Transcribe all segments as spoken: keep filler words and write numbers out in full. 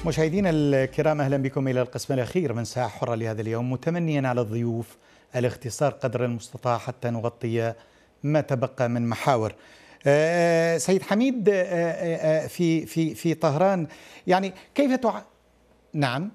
مشاهدينا الكرام، أهلا بكم إلى القسم الأخير من ساعة حرة لهذا اليوم، متمنيا على الضيوف الاختصار قدر المستطاع حتى نغطي ما تبقى من محاور. سيد حميد، في في في طهران يعني كيف تع... نعم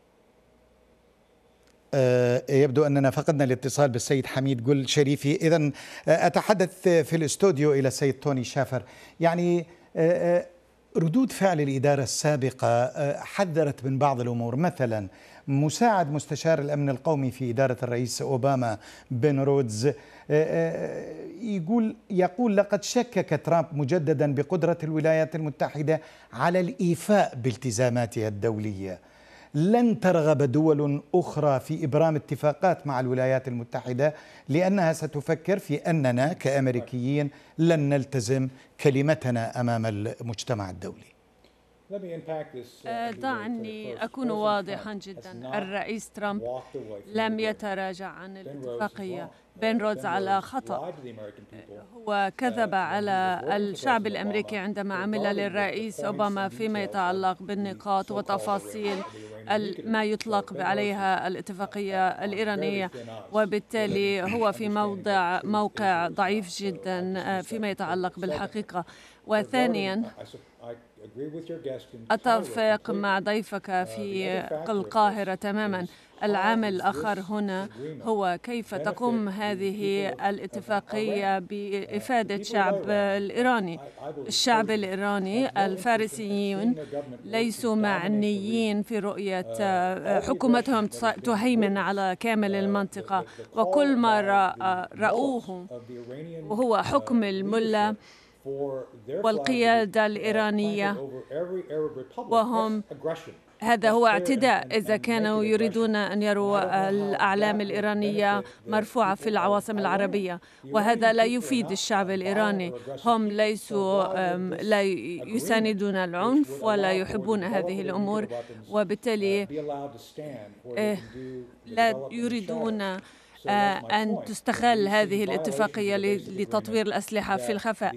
يبدو أننا فقدنا الاتصال بالسيد حميد قل شريفي. إذن أتحدث في الاستوديو إلى السيد توني شافر. يعني ردود فعل الإدارة السابقة حذرت من بعض الأمور، مثلا مساعد مستشار الأمن القومي في إدارة الرئيس أوباما بن رودز يقول يقول لقد شكك ترامب مجددا بقدرة الولايات المتحدة على الإيفاء بالتزاماتها الدولية. لن ترغب دول أخرى في إبرام اتفاقات مع الولايات المتحدة لأنها ستفكر في أننا كأمريكيين لن نلتزم كلمتنا أمام المجتمع الدولي. دعني أكون واضحا جدا. الرئيس ترامب لم يتراجع عن الاتفاقية. بن رودز على خطأ، هو كذب على الشعب الأمريكي عندما عمل للرئيس أوباما فيما يتعلق بالنقاط وتفاصيل ما يطلق عليها الاتفاقية الإيرانية، وبالتالي هو في موضع موقع ضعيف جدا فيما يتعلق بالحقيقة. وثانيا أتفق مع ضيفك في القاهرة تماما. العامل الآخر هنا هو كيف تقوم هذه الاتفاقية بإفادة الشعب الإيراني. الشعب الإيراني الفارسيين ليسوا معنيين في رؤية حكومتهم تهيمن على كامل المنطقة، وكل ما رأوه وهو حكم الملة والقيادة الإيرانية، وهم هذا هو اعتداء إذا كانوا يريدون أن يروا الأعلام الإيرانية مرفوعة في العواصم العربية، وهذا لا يفيد الشعب الإيراني. هم ليسوا لا يساندون العنف ولا يحبون هذه الأمور، وبالتالي لا يريدون أن تستغل هذه الاتفاقية لتطوير الأسلحة في الخفاء.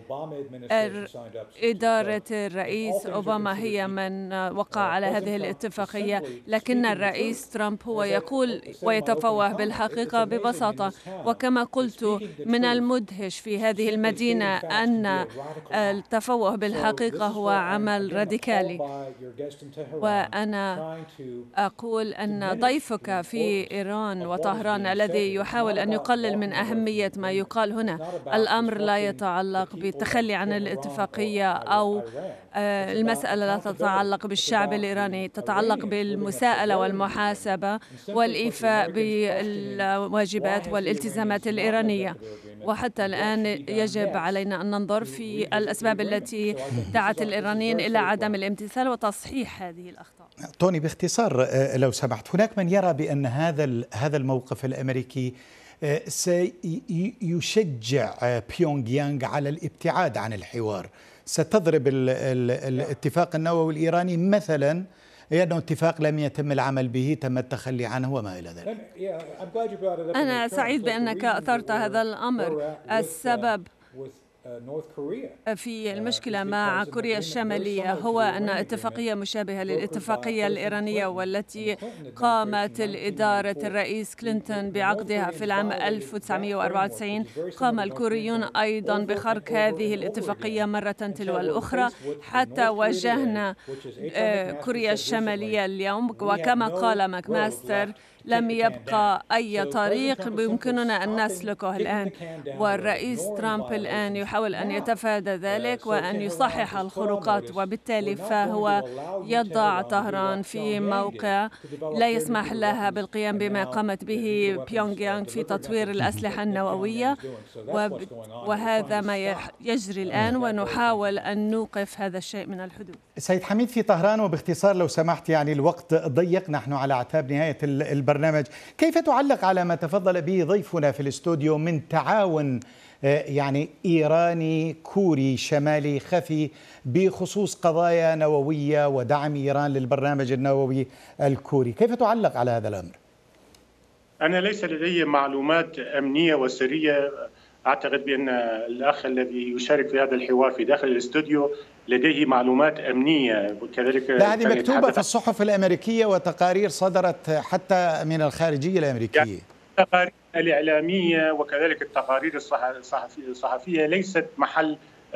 إدارة الرئيس أوباما هي من وقع على هذه الاتفاقية، لكن الرئيس ترامب هو يقول ويتفوه بالحقيقة ببساطة. وكما قلت، من المدهش في هذه المدينة أن التفوه بالحقيقة هو عمل راديكالي. وأنا أقول أن ضيفك في إيران وطهران الذي يحاول أن يقلل من أهمية ما يقال هنا، الأمر لا يتعلق بالتخلي عن الاتفاقية أو المسألة لا تتعلق بالشعب الإيراني، تتعلق بالمساءلة والمحاسبة والإيفاء بالواجبات والالتزامات الإيرانية. وحتى الآن يجب علينا أن ننظر في الأسباب التي دعت الإيرانيين إلى عدم الامتثال وتصحيح هذه الأخطاء. توني، باختصار لو سمحت، هناك من يرى بأن هذا هذا الموقف الأمريكي سيشجع بيونغ يانغ على الابتعاد عن الحوار، ستضرب ال ال الاتفاق النووي الإيراني مثلا لأنه اتفاق لم يتم العمل به، تم التخلي عنه وما إلى ذلك. أنا سعيد بأنك أثرت هذا الأمر. السبب في المشكلة مع كوريا الشمالية هو أن اتفاقية مشابهة للاتفاقية الإيرانية والتي قامت الإدارة الرئيس كلينتون بعقدها في العام ألف وتسعمئة وأربعة وتسعين، قام الكوريون أيضا بخرق هذه الاتفاقية مرة تلو الأخرى حتى واجهنا كوريا الشمالية اليوم. وكما قال ماك ماستر، لم يبقى أي طريق بيمكننا أن نسلكه الآن، والرئيس ترامب الآن يحاول أن يتفادى ذلك وأن يصحح الخروقات، وبالتالي فهو يضع طهران في موقع لا يسمح لها بالقيام بما قامت به بيونغ يانغ في تطوير الأسلحة النووية، وهذا ما يجري الآن، ونحاول أن نوقف هذا الشيء من الحدوث. سيد حميد، في طهران وباختصار لو سمحت، يعني الوقت ضيق، نحن على أعتاب نهاية البرنامج، كيف تعلق على ما تفضل به ضيفنا في الاستوديو من تعاون يعني إيراني كوري شمالي خفي بخصوص قضايا نووية ودعم إيران للبرنامج النووي الكوري؟ كيف تعلق على هذا الأمر؟ أنا ليس لدي معلومات أمنية وسرية أعتقد بأن الأخ الذي يشارك في هذا الحوار في داخل الاستوديو لديه معلومات أمنية وكذلك. لا، هذه مكتوبة في الصحف الأمريكية وتقارير صدرت حتى من الخارجية الأمريكية. يعني التقارير الإعلامية وكذلك التقارير الصحفية ليست محل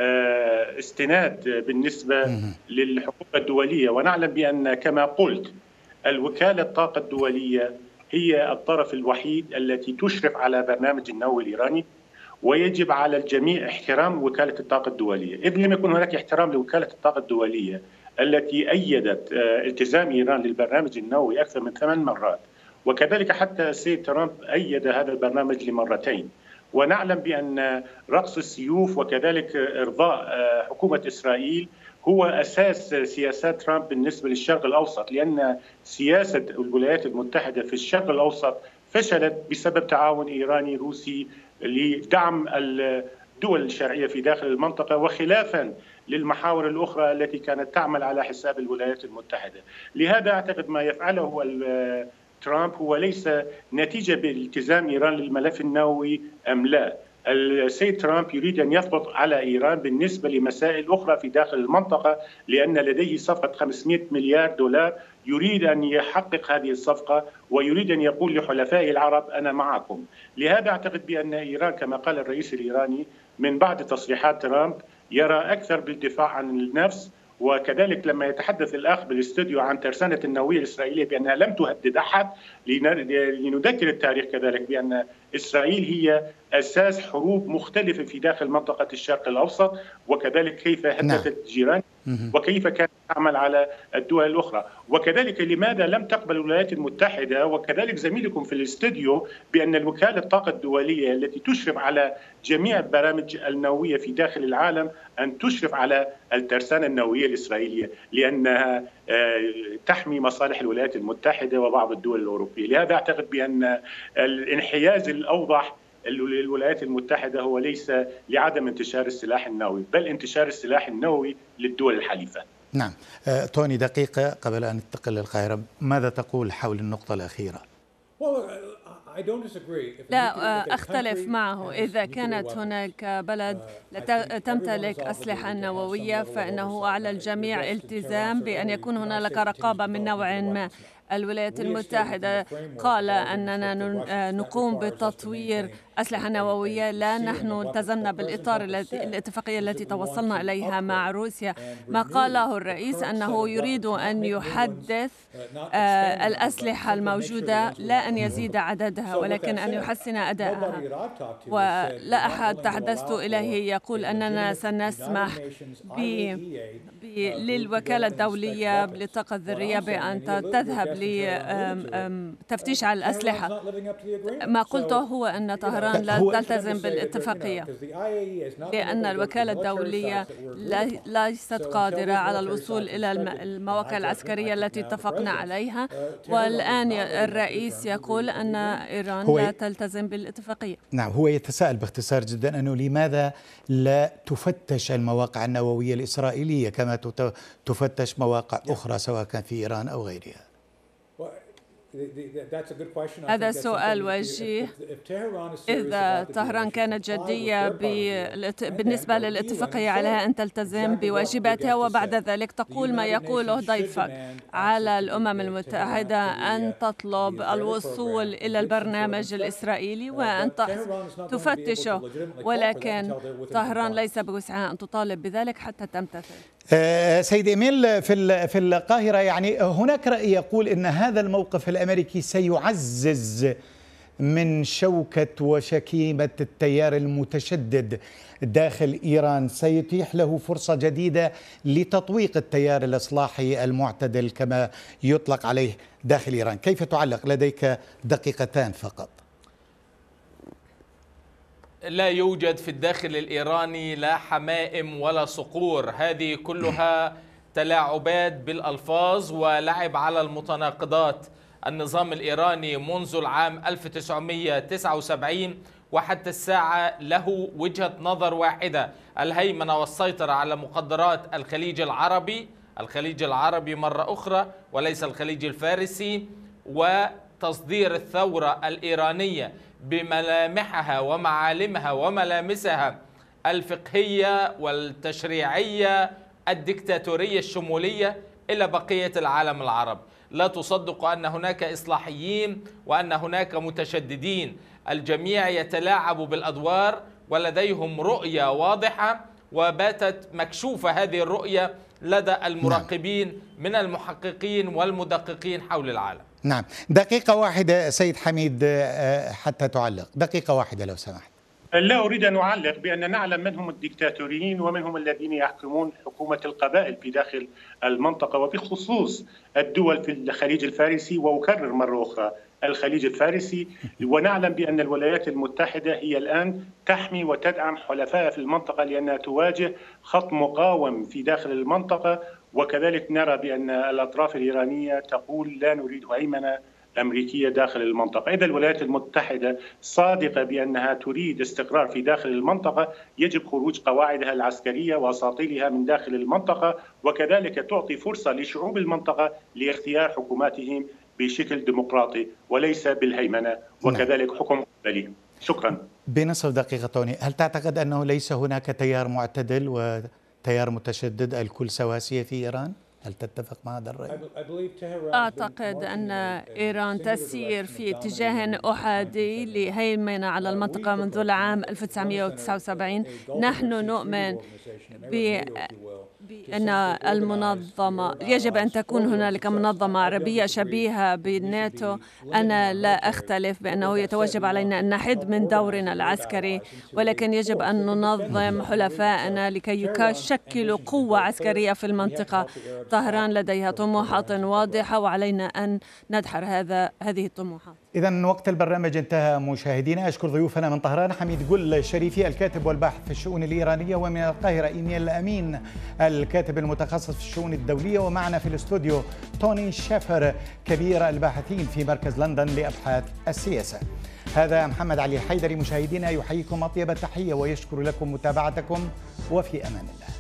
استناد بالنسبة للحقوق الدولية، ونعلم بأن كما قلت الوكالة الطاقة الدولية هي الطرف الوحيد التي تشرف على برنامج النووي الإيراني، ويجب على الجميع احترام وكالة الطاقة الدولية. إذ لم يكن هناك احترام لوكالة الطاقة الدولية التي أيدت التزام إيران للبرنامج النووي أكثر من ثمان مرات، وكذلك حتى السيد ترامب أيد هذا البرنامج لمرتين، ونعلم بأن رقص السيوف وكذلك إرضاء حكومة إسرائيل هو أساس سياسات ترامب بالنسبة للشرق الأوسط، لأن سياسة الولايات المتحدة في الشرق الأوسط فشلت بسبب تعاون إيراني روسي لدعم الدول الشرعية في داخل المنطقة، وخلافا للمحاور الأخرى التي كانت تعمل على حساب الولايات المتحدة. لهذا أعتقد ما يفعله ترامب هو ليس نتيجة بالتزام إيران للملف النووي أم لا. السيد ترامب يريد أن يضغط على إيران بالنسبة لمسائل أخرى في داخل المنطقة، لأن لديه صفقة خمسمائة مليار دولار يريد أن يحقق هذه الصفقة، ويريد أن يقول لحلفائه العرب أنا معكم. لهذا أعتقد بأن إيران كما قال الرئيس الإيراني من بعد تصريحات ترامب يرى أكثر بالدفاع عن النفس، وكذلك لما يتحدث الأخ بالاستوديو عن ترسانة النووية الإسرائيلية بأنها لم تهدد أحد، لنذكر التاريخ كذلك بأن إسرائيل هي أساس حروب مختلفة في داخل منطقة الشرق الأوسط، وكذلك كيف هددت جيران وكيف كانت تعمل على الدول الأخرى، وكذلك لماذا لم تقبل الولايات المتحدة وكذلك زميلكم في الاستوديو بأن الوكالة الطاقة الدولية التي تشرف على جميع البرامج النووية في داخل العالم أن تشرف على الترسانة النووية الإسرائيلية، لأنها تحمي مصالح الولايات المتحدة وبعض الدول الأوروبية. لهذا أعتقد بأن الانحياز الأوضح للولايات المتحدة هو ليس لعدم انتشار السلاح النووي، بل انتشار السلاح النووي للدول الحليفة. نعم. آه، توني، دقيقة قبل أن ننتقل للقاهرة، ماذا تقول حول النقطة الأخيرة؟ لا أختلف معه. إذا كانت هناك بلد تمتلك أسلحة نووية فإنه على الجميع التزام بأن يكون هناك رقابة من نوع ما. الولايات المتحدة قال أننا نقوم بتطوير أسلحة نووية، لا نحن التزمنا بالإطار الاتفاقية التي توصلنا إليها مع روسيا. ما قاله الرئيس أنه يريد أن يحدث الأسلحة الموجودة، لا أن يزيد عددها ولكن أن يحسن أدائها. ولا أحد تحدثت إليه يقول أننا سنسمح للوكالة الدولية للطاقة الذرية بأن تذهب لتفتيش على الأسلحة. ما قلته هو أن طهران لا تلتزم بالاتفاقية، لأن الوكالة الدولية ليست قادرة على الوصول إلى المواقع العسكرية التي اتفقنا عليها، والآن الرئيس يقول أن إيران لا تلتزم بالاتفاقية. نعم، هو يتساءل باختصار جدا أنه لماذا لا تفتش المواقع النووية الإسرائيلية كما تفتش مواقع أخرى سواء كان في إيران أو غيرها؟ هذا سؤال وجيه. إذا طهران كانت جدية بالنسبة للاتفاقية عليها أن تلتزم بواجباتها، وبعد ذلك تقول ما يقوله ضيفك على الأمم المتحدة أن تطلب الوصول إلى البرنامج الإسرائيلي وأن تفتشه، ولكن طهران ليس بوسعها أن تطالب بذلك حتى تمتثل. سيد إيميل، في في القاهرة يعني هناك رأي يقول إن هذا الموقف الأمريكي سيعزز من شوكة وشكيمة التيار المتشدد داخل إيران، سيتيح له فرصة جديدة لتطويق التيار الإصلاحي المعتدل كما يطلق عليه داخل إيران. كيف تعلق؟ لديك دقيقتان فقط. لا يوجد في الداخل الإيراني لا حمائم ولا صقور، هذه كلها تلاعبات بالألفاظ ولعب على المتناقضات. النظام الإيراني منذ العام ألف وتسعمائة وتسعة وسبعين وحتى الساعة له وجهة نظر واحدة: الهيمنة والسيطرة على مقدرات الخليج العربي، الخليج العربي مرة أخرى وليس الخليج الفارسي، و تصدير الثورة الإيرانية بملامحها ومعالمها وملامسها الفقهية والتشريعية الدكتاتورية الشمولية إلى بقية العالم العربي. لا تصدق أن هناك إصلاحيين وأن هناك متشددين، الجميع يتلاعب بالأدوار ولديهم رؤية واضحة، وباتت مكشوفة هذه الرؤية لدى المراقبين من المحققين والمدققين حول العالم. نعم، دقيقة واحدة سيد حميد حتى تعلق، دقيقة واحدة لو سمحت. لا أريد أن أعلق بأن نعلم من هم الدكتاتوريين ومن هم الذين يحكمون حكومة القبائل في داخل المنطقة، وبخصوص الدول في الخليج الفارسي، وأكرر مرة أخرى الخليج الفارسي. ونعلم بأن الولايات المتحدة هي الآن تحمي وتدعم حلفائها في المنطقة لأنها تواجه خط مقاوم في داخل المنطقة. وكذلك نرى بأن الأطراف الإيرانية تقول لا نريد هيمنة أمريكية داخل المنطقة. إذا الولايات المتحدة صادقة بأنها تريد استقرار في داخل المنطقة، يجب خروج قواعدها العسكرية وأساطيلها من داخل المنطقة، وكذلك تعطي فرصة لشعوب المنطقة لاختيار حكوماتهم بشكل ديمقراطي وليس بالهيمنة، وكذلك حكم قبلي. شكرا. بنصف دقيقة توني، هل تعتقد أنه ليس هناك تيار معتدل وتيار متشدد الكل سواسية في إيران؟ هل تتفق مع هذا الرأي؟ أعتقد أن إيران تسير في اتجاه أحادي لهيمنة على المنطقة منذ العام ألف وتسعمئة وتسعة وسبعين. نحن نؤمن بأن المنظمة يجب أن تكون هنالك منظمة عربية شبيهة بالناتو. أنا لا أختلف بأنه يتوجب علينا أن نحد من دورنا العسكري، ولكن يجب أن ننظم حلفائنا لكي يشكلوا قوة عسكرية في المنطقة. طهران لديها طموحات واضحة وعلينا أن ندحر هذا هذه الطموحات. إذن وقت البرنامج انتهى مشاهدينا. أشكر ضيوفنا من طهران حميد قل الشريفي الكاتب والباحث في الشؤون الإيرانية، ومن القاهرة إيميل أمين الكاتب المتخصص في الشؤون الدولية، ومعنا في الاستوديو توني شافر كبير الباحثين في مركز لندن لأبحاث السياسة. هذا محمد علي الحيدري مشاهدينا يحييكم أطيب التحية ويشكر لكم متابعتكم، وفي أمان الله.